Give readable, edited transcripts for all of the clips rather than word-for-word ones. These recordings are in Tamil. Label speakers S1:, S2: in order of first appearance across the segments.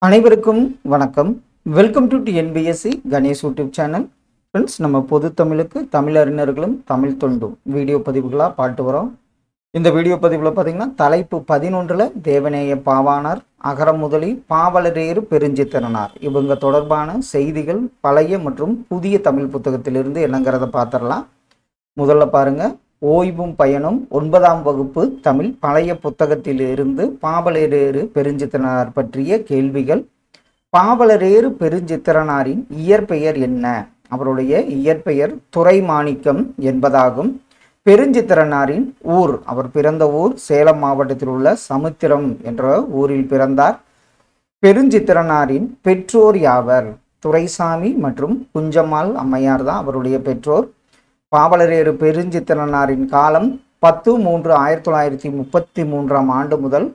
S1: அனைவருக்கும் வணக்கம். Welcome to NPSC Ganesh YouTube channel. Friends, நம்ம பொது தமிழுக்கு தமிழ் அறிஞர்களும் தமிழ் தொண்டும் வீடியோ பதிவுகளாக பாட்டு வரோம். இந்த வீடியோ பதிவில் பார்த்தீங்கன்னா தலைப்பு 11ல் தேவநேய பாவாணர், அகரம் முதலி, பாவலரேறு பெருஞ்சித்திரனார் இவங்க தொடர்பான செய்திகள் பழைய மற்றும் புதிய தமிழ் புத்தகத்திலிருந்து என்னங்கிறத பார்த்துடலாம். முதல்ல பாருங்க, ஓய்வும் பயனும் 9ஆம் வகுப்பு தமிழ் பழைய புத்தகத்திலிருந்து பாவலரேறு பெருஞ்சித்திரனார் பற்றிய கேள்விகள். பாவலரேறு பெருஞ்சித்திரனாரின் இயற்பெயர் என்ன? அவருடைய இயற்பெயர் துரைமாணிக்கம் என்பதாகும். பெருஞ்சித்திரனாரின் ஊர், அவர் பிறந்த ஊர் சேலம் மாவட்டத்தில் உள்ள சமுத்திரம் என்ற ஊரில் பிறந்தார். பெருஞ்சித்திரனாரின் பெற்றோர் யாவர்? துரைசாமி மற்றும் குஞ்சம்மாள் அம்மையார் தான் அவருடைய பெற்றோர். பாவலரேறு பெருஞ்சித்திரனாரின் காலம் 10/3/1933 ஆண்டு முதல்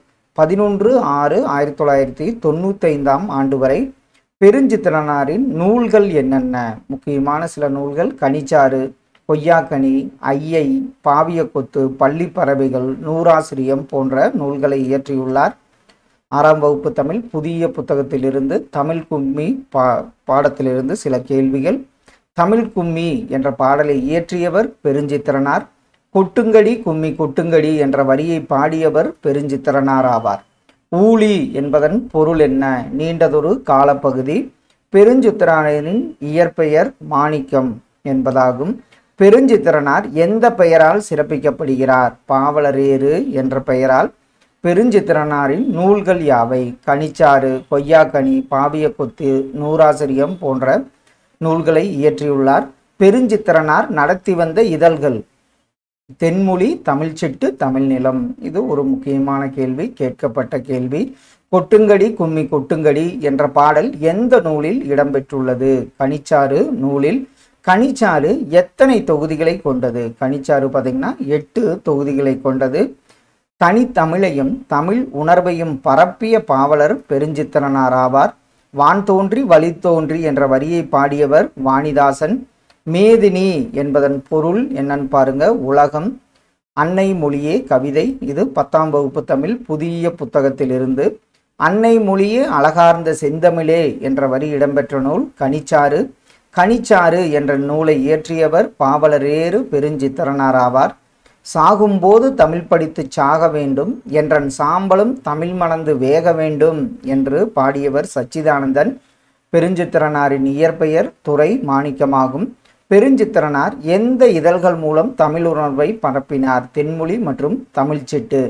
S1: 11/6/1995 ஆண்டு வரை. பெருஞ்சித்திரனாரின் நூல்கள் என்னென்ன? முக்கியமான சில நூல்கள்: கனிச்சாறு, கொய்யாக்கனி, ஐயை, பாவியக்கொத்து, பள்ளி பறவைகள், நூறாசிரியம் போன்ற நூல்களை இயற்றியுள்ளார். 6ஆம் வகுப்பு தமிழ் புதிய புத்தகத்திலிருந்து தமிழ் கும்மி பாடத்திலிருந்து சில கேள்விகள். தமிழ் கும்மி என்ற பாடலை இயற்றியவர் பெருஞ்சித்திரனார். கொட்டுங்கடி கும்மி கொட்டுங்கடி என்ற வரியை பாடியவர் பெருஞ்சித்திரனார் ஆவார். ஊழி என்பதன் பொருள் என்ன? நீண்டதொரு காலப்பகுதி. பெருஞ்சித்திரனாரின் இயற்பெயர் மாணிக்கம் என்பதாகும். பெருஞ்சித்திரனார் எந்த பெயரால் சிறப்பிக்கப்படுகிறார்? பாவலரேறு என்ற பெயரால். பெருஞ்சித்திரனாரின் நூல்கள் யாவை? கனிச்சாறு, கொய்யாக்கனி, பாவியக்கொத்து, நூறாசிரியம் போன்ற நூல்களை இயற்றியுள்ளார். பெருஞ்சித்திரனார் நடத்தி வந்த இதழ்கள்: தென்மொழி, தமிழ்ச்சிட்டு, தமிழ் நிலம். இது ஒரு முக்கியமான கேள்வி, கேட்கப்பட்ட கேள்வி. கொட்டுங்கடி கும்மி கொட்டுங்கடி என்ற பாடல் எந்த நூலில் இடம்பெற்றுள்ளது? கனிச்சாறு நூலில். கனிச்சாறு எத்தனை தொகுதிகளை கொண்டது? கனிச்சாறு பார்த்தீங்கன்னா 8 தொகுதிகளை கொண்டது. தனித்தமிழையும் தமிழ் உணர்வையும் பரப்பிய பாவலர் பெருஞ்சித்திரனார் ஆவார். வான் தோன்றி வழி தோன்றி என்ற வரியை பாடியவர் வாணிதாசன். மேதினி என்பதன் பொருள் என்னன்னு பாருங்க: உலகம். அன்னை மொழியே கவிதை. இது 10ஆம் வகுப்பு தமிழ் புதிய புத்தகத்திலிருந்து. அன்னை மொழியே அழகார்ந்த செந்தமிழே என்ற வரி இடம்பெற்ற நூல் கனிச்சாறு. கனிச்சாறு என்ற நூலை இயற்றியவர் பாவலரேறு பெருஞ்சித்திரனார் ஆவார். சாகும்போது தமிழ் படித்து சாக வேண்டும் என்றன் சாம்பலும் தமிழ் மணந்து வேக வேண்டும் என்று பாடியவர் சச்சிதானந்தன். பெருஞ்சித்திரனாரின் இயற்பெயர் துரை மாணிக்கமாகும். பெருஞ்சித்திரனார் எந்த இதழ்கள் மூலம் தமிழ் உணர்வை பரப்பினார்? தென்மொழி மற்றும் தமிழ்ச்சிட்டு.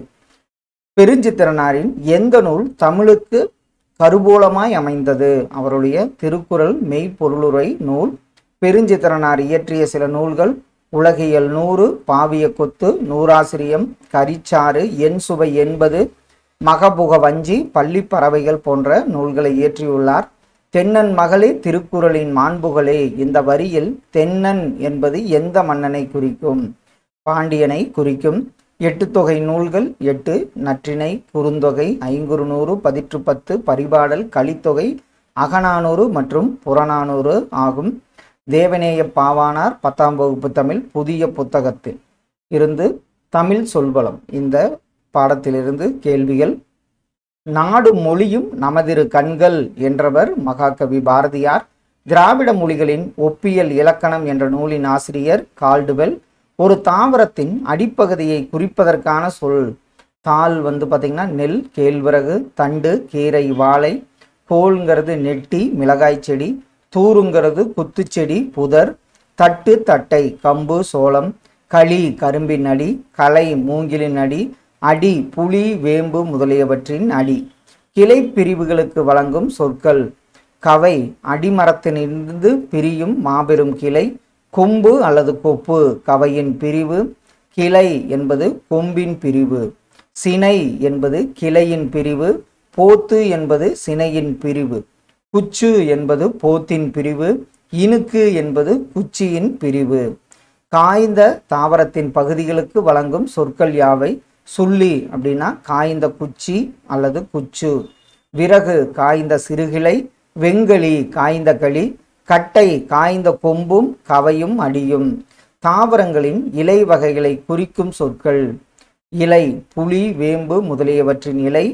S1: பெருஞ்சித்திரனாரின் எந்த நூல் தமிழுக்கு கருவூலமாய் அமைந்தது? அவருடைய திருக்குறள் மெய்ப்பொருளுரை நூல். பெருஞ்சித்திரனார் இயற்றிய சில நூல்கள்: உலகியல் 100, பாவியக்கொத்து, நூறாசிரியம், கரிச்சாறு, என் சுவை 80, மகபுக வஞ்சி, பள்ளி பறவைகள் போன்ற நூல்களை இயற்றியுள்ளார். தென்னன் மகளே திருக்குறளின் மாண்புகளே. இந்த வரியில் தென்னன் என்பது எந்த மன்னனை குறிக்கும்? பாண்டியனை குறிக்கும். 8 தொகை நூல்கள் 8: நற்றிணை, குறுந்தொகை, ஐங்குறுநூறு, பதிற்று 10, பரிபாடல், கலித்தொகை, அகநானூறு மற்றும் புறநானூறு ஆகும். தேவநேய பாவாணர் 10ஆம் வகுப்பு தமிழ் புதிய புத்தகத்தில் இருந்து தமிழ் சொல்வளம் இந்த பாடத்திலிருந்து கேள்விகள். நாடு மொழியும் நமதிரு கண்கள் என்றவர் மகாகவி பாரதியார். திராவிட மொழிகளின் ஒப்பியல் இலக்கணம் என்ற நூலின் ஆசிரியர் கால்டுவெல். ஒரு தாவரத்தின் அடிப்பகுதியை குறிப்பதற்கான சொல். தாள் பார்த்தீங்கன்னா நெல், கேழ்வரகு, தண்டு, கீரை, வாழை. கோல்ங்கிறது நெட்டி, மிளகாய் செடி. தூருங்கிறது குத்துச்செடி, புதர். தட்டு, தட்டை, கம்பு, சோளம். களி, கரும்பின் அடி. களை, மூங்கிலின் அடி. அடி, புளி, வேம்பு முதலியவற்றின் அடி. கிளை பிரிவுகளுக்கு வழங்கும் சொற்கள்: கவை, அடிமரத்திலிருந்து பிரியும் மாபெரும் கிளை. கொம்பு அல்லது கொப்பு, கவையின் பிரிவு. கிளை என்பது கொம்பின் பிரிவு. சினை என்பது கிளையின் பிரிவு. போத்து என்பது சினையின் பிரிவு. குச்சு என்பது போத்தின் பிரிவு. இனுக்கு என்பது குச்சியின் பிரிவு. காய்ந்த தாவரத்தின் பகுதிகளுக்கு வழங்கும் சொற்கள் யாவை? சுள்ளி அப்படின்னா காய்ந்த குச்சி அல்லது குச்சு. விறகு, காய்ந்த சிறுகிளை. வெங்களி, காய்ந்த களி. கட்டை, காய்ந்த கொம்பும் கவையும் அடியும். தாவரங்களின் இலை வகைகளை குறிக்கும் சொற்கள்: இலை, புளி, வேம்பு முதலியவற்றின் இலை.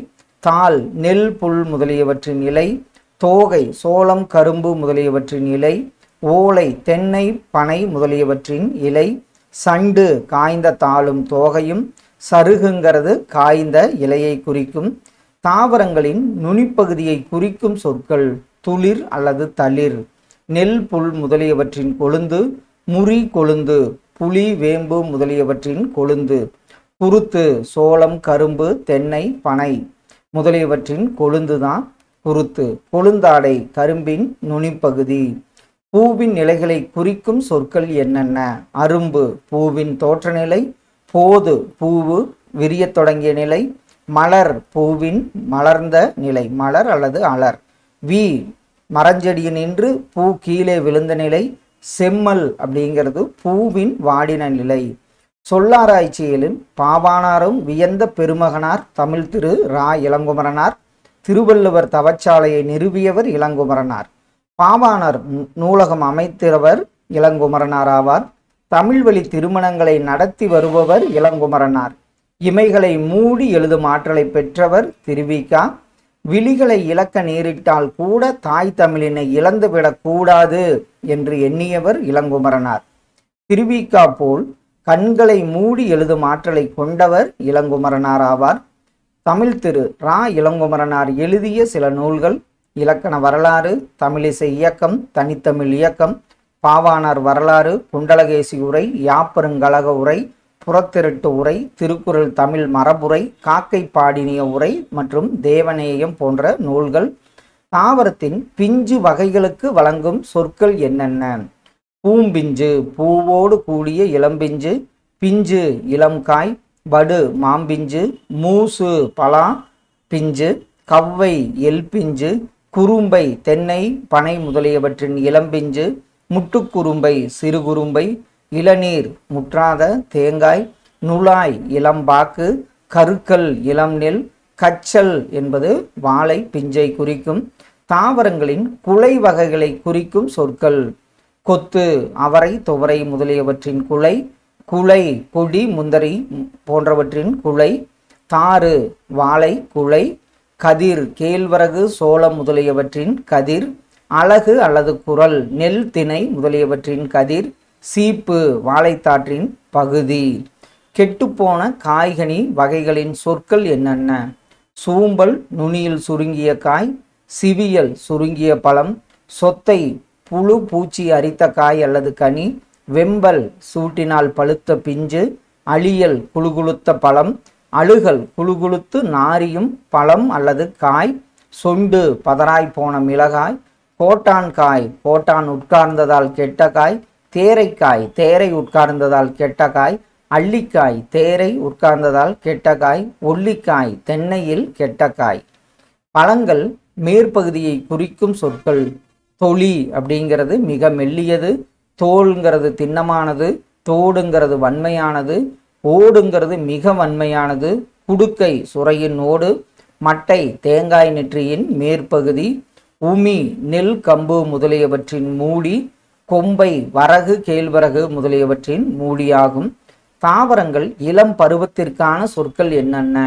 S1: தாள் நெல் புல் முதலியவற்றின் இலை, தோகை சோளம் கரும்பு முதலியவற்றின் இலை, ஓலை தென்னை பனை முதலியவற்றின் இலை, சண்டு காய்ந்த தாளும் தோகையும், சருகுங்கிறது காய்ந்த இலையை குறிக்கும். தாவரங்களின் நுனிப்பகுதியை குறிக்கும் சொற்கள் துளிர் அல்லது தளிர். நெல் புல் முதலியவற்றின் கொழுந்து, முறி கொழுந்து, புளி வேம்பு முதலியவற்றின் கொழுந்து, குருத்து சோளம் கரும்பு தென்னை பனை முதலியவற்றின் கொழுந்துதான் குருத்து. கொழுந்தாடை கரும்பின் நுனிப்பகுதி. பூவின் நிலைகளை குறிக்கும் சொற்கள் என்னென்ன? அரும்பு பூவின் தோற்ற நிலை, போது பூவு விரியத் தொடங்கிய நிலை, மலர் பூவின் மலர்ந்த நிலை, மலர் அல்லது அலர், வி மரஞ்செடியினின்று பூ கீழே விழுந்த நிலை, செம்மல் அப்படிங்கிறது பூவின் வாடின நிலை. சொல்லாராய்ச்சியிலும் பாவாணரும் வியந்த பெருமகனார் தமிழ் திரு ரா இளங்குமரனார். திருவள்ளுவர் தவச்சாலையை நிறுவியவர் இளங்குமரனார். பாவாணர் நூலகம் அமைத்தவர் இளங்குமரனார் ஆவார். தமிழ் வழி திருமணங்களை நடத்தி வருபவர் இளங்குமரனார். இமைகளை மூடி எழுதும் ஆற்றலை பெற்றவர் திருவிக்கா. விழிகளை இழக்க நேரிட்டால் கூட தாய் தமிழினை இழந்துவிடக் கூடாது என்று எண்ணியவர் இளங்குமரனார். திருவிக்கா போல் கண்களை மூடி எழுதும் ஆற்றலை கொண்டவர் இளங்குமரனார் ஆவார். தமிழ் திரு ரா இளங்குமரனார் எழுதிய சில நூல்கள்: இலக்கண வரலாறு, தமிழிசை இயக்கம், தனித்தமிழ் இயக்கம், பாவாணர் வரலாறு, குண்டலகேசி உரை, யாப்பருங்கழக உரை, புறத்திருட்டு உரை, திருக்குறள் தமிழ் மரபுரை, காக்கை பாடினிய உரை மற்றும் தேவநேயம் போன்ற நூல்கள். தாவரத்தின் பிஞ்சு வகைகளுக்கு வழங்கும் சொற்கள் என்னென்ன? பூம்பிஞ்சு பூவோடு கூடிய இளம்பிஞ்சு, பிஞ்சு இளம்காய், வடு மாம்பிஞ்சு, மூசு பலா பிஞ்சு, கவ்வை எல் பிஞ்சு, குறும்பை தென்னை பனை முதலியவற்றின் இளம்பிஞ்சு, முட்டுக்குறும்பை சிறுகுறும்பை, இளநீர் முற்றாத தேங்காய், நுழாய் இளம்பாக்கு, கருக்கல் இளம் நெல், கச்சல் என்பது வாழை பிஞ்சை குறிக்கும். தாவரங்களின் குலை வகைகளை குறிக்கும் சொற்கள்: கொத்து அவரை துவரை முதலியவற்றின் குலை, குலை கொடி முந்தரி போன்றவற்றின் குலை, தாறு வாழை குலை, கதிர் கேழ்வரகு சோளம் முதலியவற்றின் கதிர், அலகு அல்லது குரல் நெல் திணை முதலியவற்றின் கதிர், சீப்பு வாழைத்தாற்றின் பகுதி. கெட்டுப்போன காய்கனி வகைகளின் சொற்கள் என்னென்ன? சூம்பல் நுனியில் சுருங்கிய காய், சிவியல் சுருங்கிய பழம், சொத்தை புழு பூச்சி அரித்த காய் அல்லது கனி, வெம்பல் சூட்டினால் பழுத்த பிஞ்சு, அழியல் குழுகுழுத்த பழம், அழுகல் குழுகுழுத்து நாரியும் பழம் அல்லது காய், சொண்டு பதராய் போன மிளகாய், கோட்டான் காய் கோட்டான் உட்கார்ந்ததால் கெட்ட காய், தேரைக்காய் தேரை உட்கார்ந்ததால் கெட்ட காய், அள்ளிக்காய் தேரை உட்கார்ந்ததால் கெட்ட காய், ஒல்லிக்காய் தென்னையில் கெட்ட காய். பழங்கள் மேற்பகுதியை குறிக்கும் சொற்கள்: தொளி அப்படிங்கிறது மிக மெல்லியது, தோல்ங்கிறது திண்ணமானது, தோடுங்கிறது வன்மையானது, ஓடுங்கிறது மிக வன்மையானது, குடுக்கை சுரையின் ஓடு, மட்டை தேங்காய் நெற்றியின் மேற்பகுதி, உமி நெல் கம்பு முதலியவற்றின் மூடி, கொம்பை வரகு கேழ்வரகு முதலியவற்றின் மூடியாகும். தாவரங்கள் இளம் பருவத்திற்கான சொற்கள் என்னென்ன?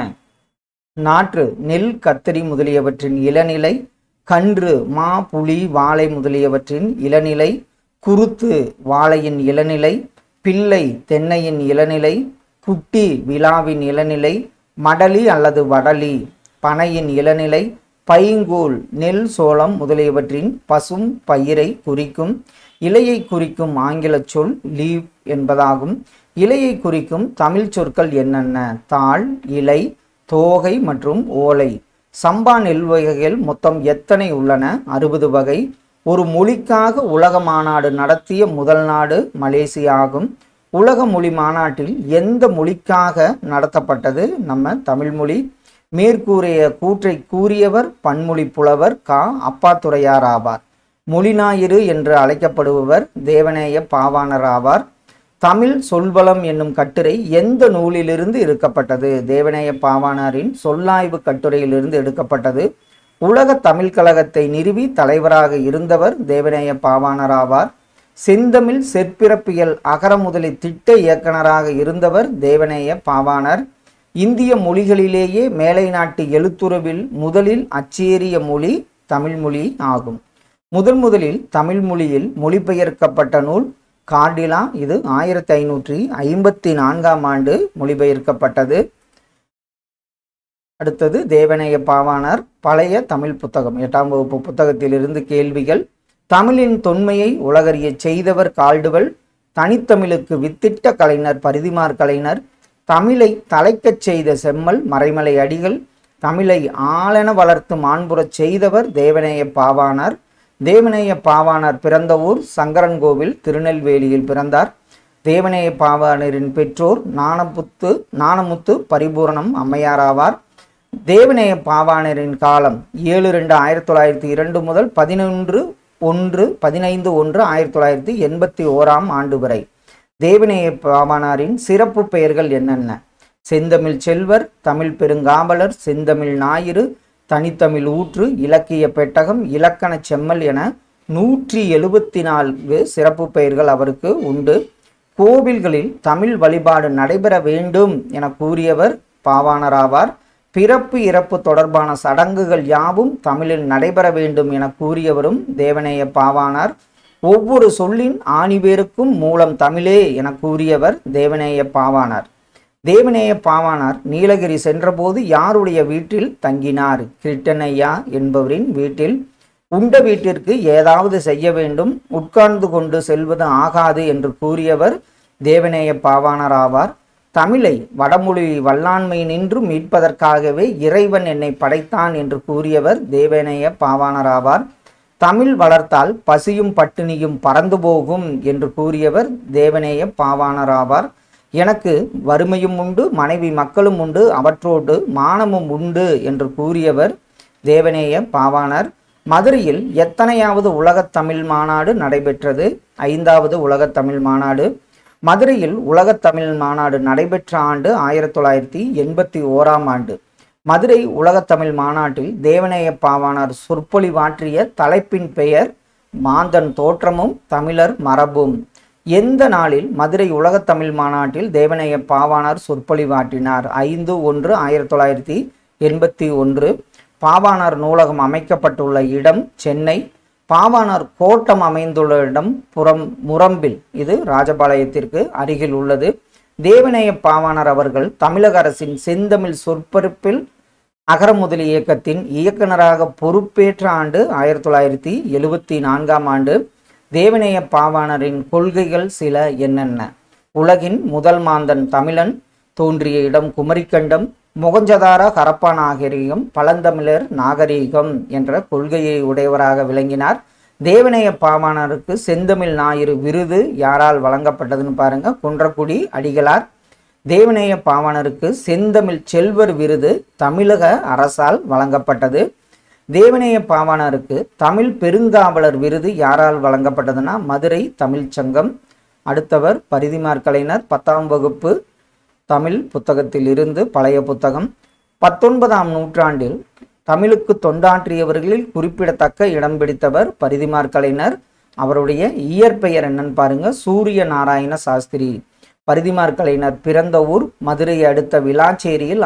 S1: நாற்று நெல் கத்தரி முதலியவற்றின் இளநிலை, கன்று மா புளி வாழை முதலியவற்றின் இளநிலை, குருத்து வாழையின் இளநிலை, பிள்ளை தென்னையின் இளநிலை, குட்டி விழாவின் இளநிலை, மடலி அல்லது வடலி பனையின் இளநிலை, பைங்கூழ் நெல் சோளம் முதலியவற்றின் பசும் பயிரை குறிக்கும். இலையை குறிக்கும் ஆங்கில சொல் லீவ் என்பதாகும். இலையை குறிக்கும் தமிழ் சொற்கள் என்னென்ன? தாள், இலை, தோகை மற்றும் ஓலை. சம்பா நெல் வகைகள் மொத்தம் எத்தனை உள்ளன? 60 வகை. ஒரு மொழிக்காக உலக மாநாடு நடத்திய முதல் நாடு மலேசியா ஆகும். உலக மொழி மாநாட்டில் எந்த மொழிக்காக நடத்தப்பட்டது? நம்ம தமிழ் மொழி. மேற்கூறிய கூற்றை கூறியவர் பன்மொழி புலவர் கா. அப்பாத்துரையார் ஆவார். மொழிஞாயிறு என்று அழைக்கப்படுபவர் தேவநேய பாவாணர் ஆவார். தமிழ் சொல்வளம் என்னும் கட்டுரை எந்த நூலிலிருந்து எடுக்கப்பட்டது? தேவநேய பாவாணரின் சொல்லாய்வு கட்டுரையிலிருந்து எடுக்கப்பட்டது. உலக தமிழ் கழகத்தை நிறுவி தலைவராக இருந்தவர் தேவநேய பாவாணர் ஆவார். செந்தமிழ் செற்பிறப்பியல் அகர முதலி திட்ட இயக்குனராக இருந்தவர் தேவநேய பாவாணர். இந்திய மொழிகளிலேயே மேலை நாட்டு எழுத்துருவில் முதலில் அச்சேறிய மொழி தமிழ் மொழி ஆகும். முதலில் தமிழ் மொழியில் மொழிபெயர்க்கப்பட்ட நூல் கார்டிலா. இது 1554ஆம் ஆண்டு மொழிபெயர்க்கப்பட்டது. அடுத்தது தேவநேய பாவாணர் பழைய தமிழ் புத்தகம் 8ஆம் வகுப்பு புத்தகத்திலிருந்து கேள்விகள். தமிழின் தொன்மையை உலகறிய செய்தவர் கால்டுவெல். தனித்தமிழுக்கு வித்திட்ட கலைஞர் பரிதிமாற் கலைஞர். தமிழை தலைக்கச் செய்த செம்மல் மறைமலை அடிகள். தமிழை ஆளென வளர்த்து மாண்புறச் செய்தவர் தேவநேய பாவாணர். தேவநேய பாவாணர் பிறந்த ஊர் சங்கரன்கோவில், திருநெல்வேலியில் பிறந்தார். தேவநேய பாவாணரின் பெற்றோர் ஞானமுத்து பரிபூரணம் அம்மையார் ஆவார். தேவநேய பாவாணரின் காலம் 7/2/1902 முதல் 15/1/1981 ஆண்டு வரை. தேவநேய பாவாணரின் சிறப்பு பெயர்கள் என்னென்ன? செந்தமிழ் செல்வர், தமிழ் பெருங்காவலர், செந்தமிழ் ஞாயிறு, தனித்தமிழ் ஊற்று, இலக்கிய பெட்டகம், இலக்கண செம்மல் என 174 சிறப்பு பெயர்கள் அவருக்கு உண்டு. கோவில்களில் தமிழ் வழிபாடு நடைபெற வேண்டும் என கூறியவர் பாவாணர் ஆவார். பிறப்பு இறப்பு தொடர்பான சடங்குகள் யாவும் தமிழில் நடைபெற வேண்டும் என கூறியவரும் தேவநேய பாவாணர். ஒவ்வொரு சொல்லின் ஆணிவேருக்கும் மூலம் தமிழே என கூறியவர் தேவநேய பாவாணர். தேவநேய பாவாணர் நீலகிரி சென்றபோது யாருடைய வீட்டில் தங்கினார்? கிருட்டனையா என்பவரின் வீட்டில். உண்ட வீட்டிற்கு ஏதாவது செய்ய வேண்டும், உட்கார்ந்து கொண்டு செல்வது ஆகாது என்று கூறியவர் தேவநேய பாவாணர் ஆவார். தமிழை வடமொழி வல்லாண்மை நின்று மீட்பதற்காகவே இறைவன் என்னை படைத்தான் என்று கூறியவர் தேவநேய பாவாணர் ஆவார். தமிழ் வளர்த்தால் பசியும் பட்டினியும் பறந்து போகும் என்று கூறியவர் தேவநேய பாவாணர் ஆவார். எனக்கு வறுமையும் உண்டு, மனைவி மக்களும் உண்டு, அவற்றோடு மானமும் உண்டு என்று கூறியவர் தேவநேய பாவாணர். மதுரையில் எத்தனையாவது உலகத் தமிழ் மாநாடு நடைபெற்றது? 5வது உலகத் தமிழ் மாநாடு. மதுரையில் உலகத் தமிழ் மாநாடு நடைபெற்ற ஆண்டு 1981ஆம் ஆண்டு. மதுரை உலகத் தமிழ் மாநாட்டில் தேவநேய பாவாணர் சொற்பொழிவாற்றிய தலைப்பின் பெயர் மாந்தன் தோற்றமும் தமிழர் மரபும். எந்த நாளில் மதுரை உலகத் தமிழ் மாநாட்டில் தேவநேய பாவாணர் சொற்பொழிவாற்றினார்? 5/1/1981. பாவாணர் நூலகம் அமைக்கப்பட்டுள்ள இடம் சென்னை. பாவாணர் கோட்டம் அமைந்துள்ள இடம் முரம்பில், இது ராஜபாளையத்திற்கு அருகில் உள்ளது. தேவநேய பாவாணர் அவர்கள் தமிழக அரசின் செந்தமிழ் சொற்பொழிப்பில் அகரமுதலி இயக்கத்தின் இயக்குநராக பொறுப்பேற்ற ஆண்டு 1974ஆம் ஆண்டு. தேவநேய பாவாணரின் கொள்கைகள் சில என்னென்ன? உலகின் முதல் மாந்தன் தமிழன், தோன்றிய இடம் குமரிக்கண்டம், மொகஞ்சதார ஹரப்பா நாகரிகம், பழந்தமிழர் நாகரிகம் என்ற கொள்கையை உடையவராக விளங்கினார். தேவநேய பாவாணருக்கு செந்தமிழ் ஞாயிறு விருது யாரால் வழங்கப்பட்டதுன்னு பாருங்க, குன்றக்குடி அடிகளார். தேவநேய பாவாணருக்கு செந்தமிழ் செல்வர் விருது தமிழக அரசால் வழங்கப்பட்டது. தேவநேய பாவாணருக்கு தமிழ் பெருங்காவலர் விருது யாரால் வழங்கப்பட்டதுன்னா மதுரை தமிழ் சங்கம். அடுத்தவர் பரிதிமாற் கலைஞர். 10ஆம் வகுப்பு தமிழ் புத்தகத்தில் இருந்து பழைய புத்தகம். 19ஆம் நூற்றாண்டில் தமிழுக்கு தொண்டாற்றியவர்களில் குறிப்பிடத்தக்க இடம் பிடித்தவர் பரிதிமாற் கலைஞர். அவருடைய இயற்பெயர் என்னன்னு பாருங்க, சூரிய நாராயண சாஸ்திரி. பரிதிமாற் கலைஞர் பிறந்த ஊர் மதுரையை அடுத்த விளாச்சேரியில்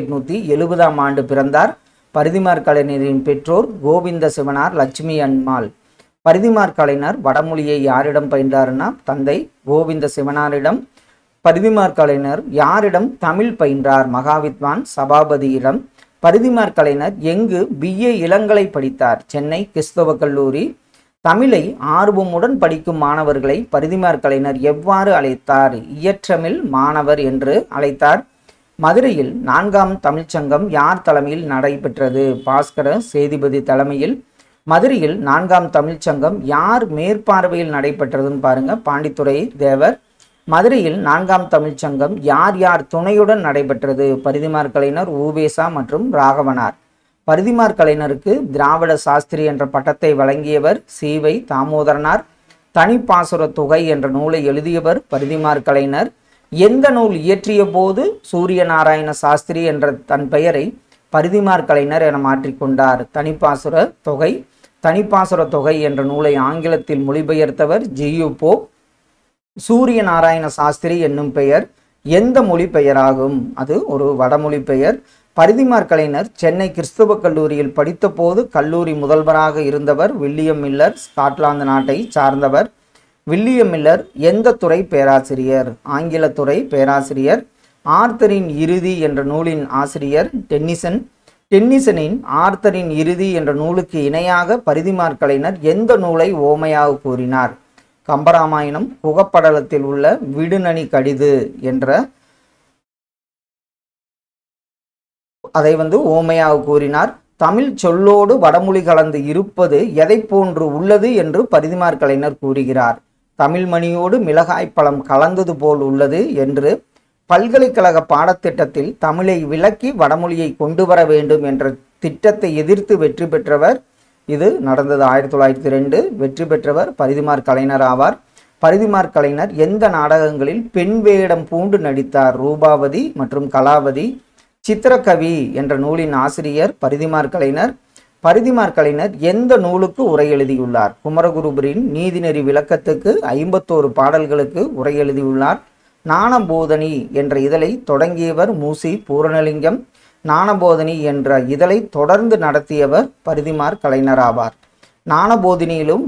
S1: 1870ஆம் ஆண்டு பிறந்தார். பரிதிமாற் கலைஞரின் பெற்றோர் கோவிந்த சிவனார், லட்சுமி அம்மாள். பரிதிமாற் கலைஞர் வடமொழியை யாரிடம் பயின்றார்னா தந்தை கோவிந்த சிவனாரிடம். பரிதிமாற் கலைஞர் யாரிடம் தமிழ் பயின்றார்? மகாவித்வான் சபாபதியிடம். பரிதிமாற் கலைஞர் எங்கு BA இளங்கலை படித்தார்? சென்னை கிறிஸ்தவ கல்லூரி. தமிழை ஆர்வமுடன் படிக்கும் மாணவர்களை பரிதிமாற் கலைஞர் எவ்வாறு அழைத்தார்? இயற்றமிழ் மாணவர் என்று அழைத்தார். மதுரையில் 4ஆம் தமிழ்ச்சங்கம் யார் தலைமையில் நடைபெற்றது? பாஸ்கர சேதிபதி தலைமையில். மதுரையில் 4ஆம் தமிழ்ச்சங்கம் யார் மேற்பார்வையில் நடைபெற்றதுன்னு பாருங்க, பாண்டித்துரை தேவர். மதுரையில் 4ஆம் தமிழ்ச்சங்கம் யார் யார் துணையுடன் நடைபெற்றது? பரிதிமாற் கலைஞர், ஊவேசா மற்றும் ராகவனார். பரிதிமாற் கலைஞருக்கு திராவிட சாஸ்திரி என்ற பட்டத்தை வழங்கியவர் சீவை தாமோதரனார். தனிப்பாசுர தொகை என்ற நூலை எழுதியவர் பரிதிமாற் கலைஞர். எந்த நூல் இயற்றிய போது சூரிய நாராயண சாஸ்திரி என்ற தன் பெயரை பரிதிமாற் கலைஞர் என மாற்றிக்கொண்டார்? தனிப்பாசுர தொகை. தனிப்பாசுர தொகை என்ற நூலை ஆங்கிலத்தில் மொழிபெயர்த்தவர் GU போப். சூரிய நாராயண சாஸ்திரி என்னும் பெயர் எந்த மொழி பெயராகும்? அது ஒரு வடமொழி பெயர். பரிதிமாற் கலைஞர் சென்னை கிறிஸ்துவ கல்லூரியில் படித்தபோது கல்லூரி முதல்வராக இருந்தவர் வில்லியம் மில்லர். ஸ்காட்லாந்து நாட்டை சார்ந்தவர். வில்லியம் மில்லர் எந்த துறை பேராசிரியர்? ஆங்கில துறை பேராசிரியர். ஆர்த்தரின் இறுதி என்ற நூலின் ஆசிரியர் டென்னிசன். டென்னிசனின் ஆர்த்தரின் இறுதி என்ற நூலுக்கு இணையாக பரிதிமாற் கலைஞர் எந்த நூலை ஓமையாக கூறினார்? கம்பராமாயணம். புகப்படலத்தில் உள்ள விடுநனி கடிது என்ற அதை ஓமையாக கூறினார். தமிழ் சொல்லோடு வடமொழி கலந்து இருப்பது எதை போன்று உள்ளது என்று பரிதிமாற் கலைஞர் கூறுகிறார்? தமிழ் மணியோடு மிளகாய் பழம் கலந்தது போல் உள்ளது என்று. பல்கலைக்கழக பாடத்திட்டத்தில் தமிழை விலக்கி வடமொழியை கொண்டு வர வேண்டும் என்ற திட்டத்தை எதிர்த்து வெற்றி பெற்றவர். இது நடந்தது 1902. வெற்றி பெற்றவர் பரிதிமாற் கலைஞர் ஆவார். பரிதிமாற் கலைஞர் எந்த நாடகங்களில் பெண் வேடம் பூண்டு நடித்தார்? ரூபாவதி மற்றும் கலாவதி. சித்திரக்கவி என்ற நூலின் ஆசிரியர் பரிதிமாற் கலைஞர். பரிதிமாற் கலைஞர் எந்த நூலுக்கு உரை எழுதியுள்ளார்? குமரகுருபரின் நீதிநெறி விளக்கத்துக்கு 51 பாடல்களுக்கு உரை எழுதியுள்ளார். ஞானபோதனி என்ற இதழை தொடங்கியவர் மூசி பூரணலிங்கம். ஞானபோதனி என்ற இதழை தொடர்ந்து நடத்தியவர் பரிதிமாற் கலைஞர் ஆவார். ஞானபோதினியிலும்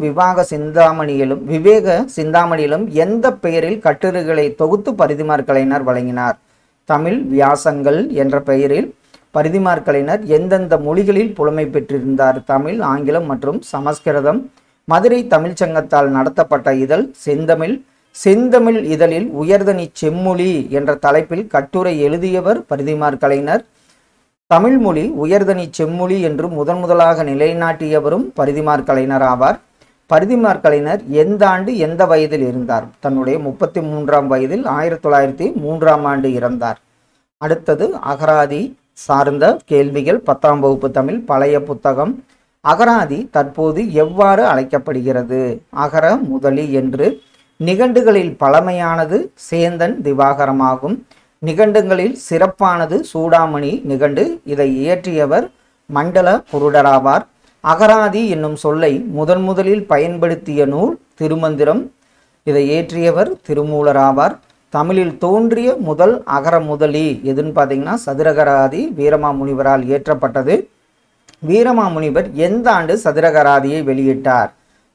S1: விவேக சிந்தாமணியிலும் எந்த பெயரில் கட்டுரைகளை தொகுத்து பரிதிமாற் கலைஞர் வழங்கினார்? தமிழ் வியாசங்கள் என்ற பெயரில் பரிதிமாற் கலைஞர் எந்தெந்த மொழிகளில் புலமை பெற்றிருந்தார்? தமிழ், ஆங்கிலம் மற்றும் சமஸ்கிருதம். மதுரை தமிழ்ச்சங்கத்தால் நடத்தப்பட்ட இதழ் செந்தமிழ். செந்தமிழ் இதழில் உயர்தனி செம்மொழி என்ற தலைப்பில் கட்டுரை எழுதியவர் பரிதிமாற் கலைஞர். தமிழ்மொழி உயர்தனி செம்மொழி என்று முதலாக நிலைநாட்டியவரும் பரிதிமாற் கலைஞர் ஆவார். பரிதிமாற் கலைஞர் எந்த ஆண்டு எந்த வயதில் இருந்தார்? தன்னுடைய 33ஆம் வயதில் 1903ஆம் ஆண்டு இறந்தார். அடுத்தது அகராதி சார்ந்த கேள்விகள். 10ஆம் வகுப்பு தமிழ் பழைய புத்தகம். அகராதி தற்போது எவ்வாறு அழைக்கப்படுகிறது? அகர முதலி என்று. நிகண்டுகளில் பழமையானது சேந்தன் திவாகரமாகும். நிகண்டுகளில் சிறப்பானது சூடாமணி நிகண்டு. இதை இயற்றியவர் மண்டல குருடராவார். அகராதி என்னும் சொல்லை முதலில் பயன்படுத்திய நூல் திருமந்திரம். இதை இயற்றியவர் திருமூலராவார். தமிழில் தோன்றிய முதல் அகர முதலி எதுன்னு பார்த்தீங்கன்னா சதுரகராதி வீரமாமுனிவரால் இயற்றப்பட்டது. வீரமாமுனிவர் எந்த ஆண்டு சதுரகராதியை வெளியிட்டார்?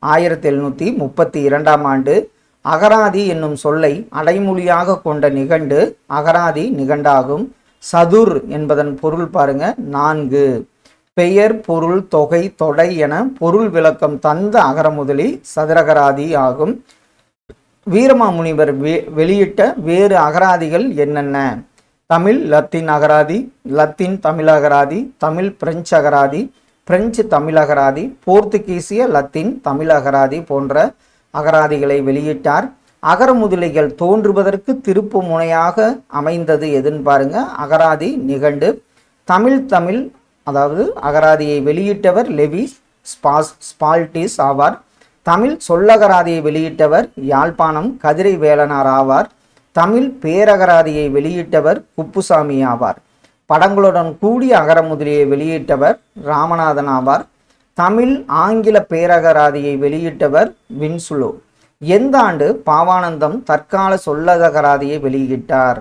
S1: 1732ஆம் ஆண்டு. அகராதி என்னும் சொல்லை அடைமொழியாக கொண்ட நிகண்டு அகராதி நிகண்டாகும். சதுர் என்பதன் பொருள் பாருங்க 4. பெயர், பொருள், தொகை, தொடை என பொருள் விளக்கம் தந்த அகரமுதலி சதுரகராதி ஆகும். வீரமாமுனிவர் வெளியிட்ட வேறு அகராதிகள் என்னென்ன? தமிழ் லத்தீன் அகராதி, லத்தீன் தமிழ் அகராதி, தமிழ் பிரெஞ்சு அகராதி, பிரெஞ்சு தமிழ் அகராதி, போர்த்துகீசிய லத்தீன் தமிழ் அகராதி போன்ற அகராதிகளை வெளியிட்டார். அகரமுதலிகள் தோன்றுவதற்கு திருப்பு முனையாக அமைந்தது எதுன்னு பாருங்க அகராதி நிகண்டு. தமிழ் அதாவது அகராதியை வெளியிட்டவர் லெவிஸ் ஸ்பால்டிஸ் ஆவார். தமிழ் சொல்லகராதியை வெளியிட்டவர் யாழ்ப்பாணம் கதிரை வேலனார் ஆவார். தமிழ் பேரகராதியை வெளியிட்டவர் குப்புசாமி ஆவார். படங்களுடன் கூடிய அகரமுதலியை வெளியிட்டவர் ராமநாதன் ஆவார். தமிழ் ஆங்கில பேரகராதியை வெளியிட்டவர் வின்சுலோ. எந்த ஆண்டு பாவானந்தம் தற்கால சொல்லகராதியை வெளியிட்டார்?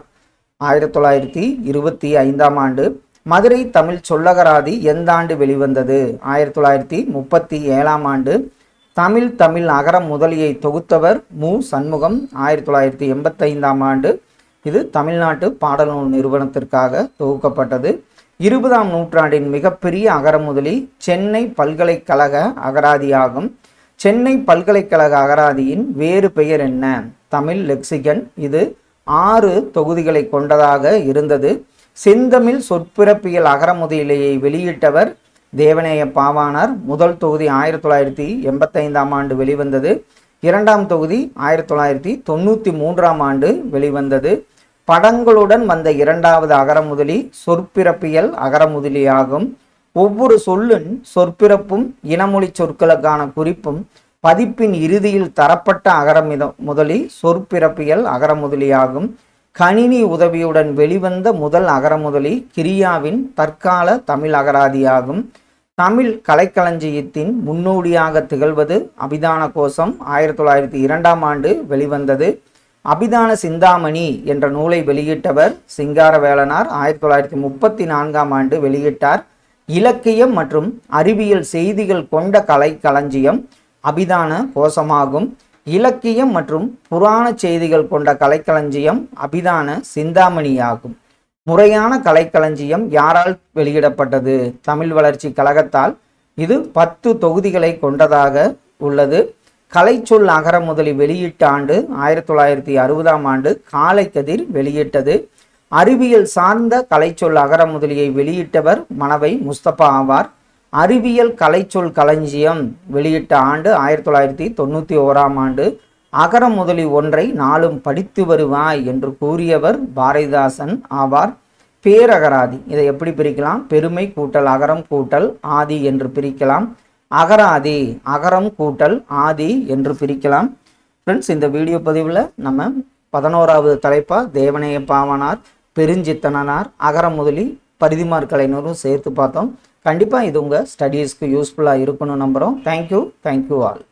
S1: 1925ஆம் ஆண்டு. மதுரை தமிழ் சொல்லகராதி எந்த ஆண்டு வெளிவந்தது? 1937ஆம் ஆண்டு. தமிழ் அகர முதலியை தொகுத்தவர் மு சண்முகம். 1985ஆம் ஆண்டு. இது தமிழ்நாட்டு பாடநூல் நிறுவனத்திற்காக தொகுக்கப்பட்டது. 20ஆம் நூற்றாண்டின் மிகப்பெரிய அகரமுதலி சென்னை பல்கலைக்கழக அகராதியாகும். சென்னை பல்கலைக்கழக அகராதியின் வேறு பெயர் என்ன? தமிழ் லெக்சிகன். இது 6 தொகுதிகளை கொண்டதாக இருந்தது. செந்தமிழ் சொற்பிறப்பியல் அகரமுதலியை வெளியிட்டவர் தேவநேய பாவாணர். முதல் தொகுதி 1985ஆம் ஆண்டு வெளிவந்தது. 2ஆம் தொகுதி 1993ஆம் ஆண்டு வெளிவந்தது. படங்களுடன் வந்த 2வது அகரமுதலி சொற்பிறப்பியல் அகரமுதலியாகும். ஒவ்வொரு சொல்லின் சொற்பிறப்பும் இனமொழி சொற்களுக்கான குறிப்பும் பதிப்பின் இறுதியில் தரப்பட்ட அகரமுதலி சொற்பிறப்பியல் அகரமுதலியாகும். கணினி உதவியுடன் வெளிவந்த முதல் அகரமுதலி கிரியாவின் தற்கால தமிழ் அகராதியாகும். தமிழ் கலைக்களஞ்சியத்தின் முன்னோடியாக திகழ்வது அபிதான கோஷம். 1902ஆம் ஆண்டு வெளிவந்தது. அபிதான சிந்தாமணி என்ற நூலை வெளியிட்டவர் சிங்காரவேலனார். 1934ஆம் ஆண்டு வெளியிட்டார். இலக்கியம் மற்றும் அறிவியல் செய்திகள் கொண்ட கலை களஞ்சியம் அபிதான கோசமாகும். இலக்கியம் மற்றும் புராண செய்திகள் கொண்ட கலைக்களஞ்சியம் அபிதான சிந்தாமணியாகும். முறையான கலைக்களஞ்சியம் யாரால் வெளியிடப்பட்டது? தமிழ் வளர்ச்சி கழகத்தால். இது 10 தொகுதிகளை கொண்டதாக உள்ளது. கலைச்சொல் அகரமுதலி வெளியிட்ட ஆண்டு 1960ஆம் ஆண்டு. காலைக்கதிர் வெளியிட்டது. அறிவியல் சார்ந்த கலைச்சொல் அகரமுதலியை வெளியிட்டவர் மணவை முஸ்தபா ஆவார். அறிவியல் கலைச்சொல் களஞ்சியம் வெளியிட்ட ஆண்டு 1991ஆம் ஆண்டு. அகரமுதலி ஒன்றை நாளும் படித்து வருவாய் என்று கூறியவர் பாரதிதாசன் ஆவார். பேரகராதி இதை எப்படி பிரிக்கலாம்? பெருமை கூட்டல் அகரம் கூட்டல் ஆதி என்று பிரிக்கலாம். அகராதி அகரம் கூட்டல் ஆதி என்று பிரிக்கலாம். ஃப்ரெண்ட்ஸ், இந்த வீடியோ பதிவில் நம்ம 11வது தலைப்பா தேவநேய பாவாணர், பெருஞ்சித்தனார், அகரமுதலி, பரிதிமார் கலைஞரும் சேர்த்து பார்த்தோம். கண்டிப்பாக இது உங்கள் ஸ்டடீஸ்க்கு யூஸ்ஃபுல்லாக இருக்கணும்னு நம்புகிறோம். Thank you all.